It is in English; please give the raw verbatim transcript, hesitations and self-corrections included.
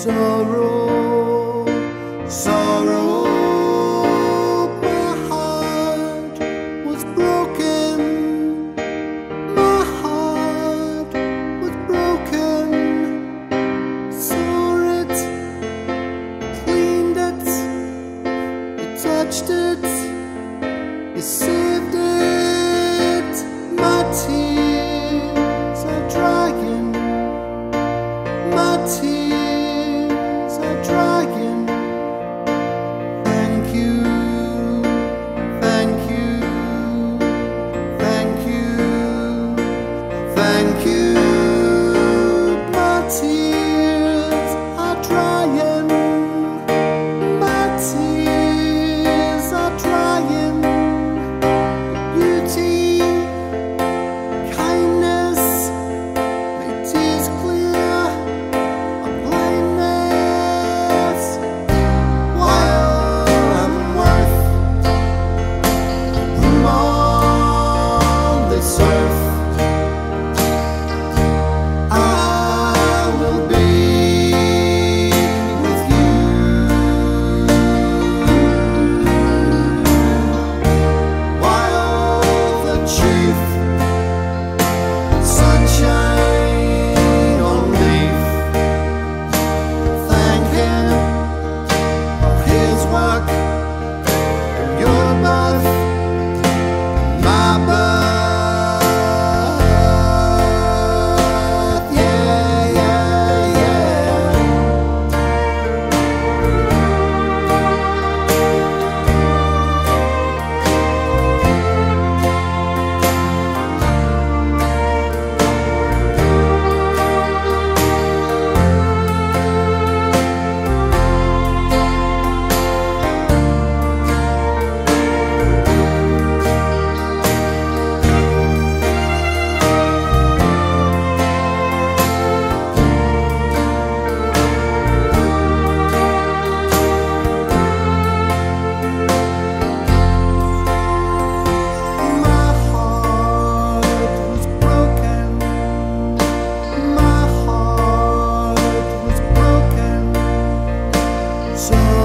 sorrow, sorrow. My heart was broken, my heart was broken. Saw it, cleaned it, you touched it, you saved it. My tears are drying, my tears are drying. Thank you, thank you, thank you, thank you. My tears are drying, my tears are drying. Beauty, kindness, make tears clear. So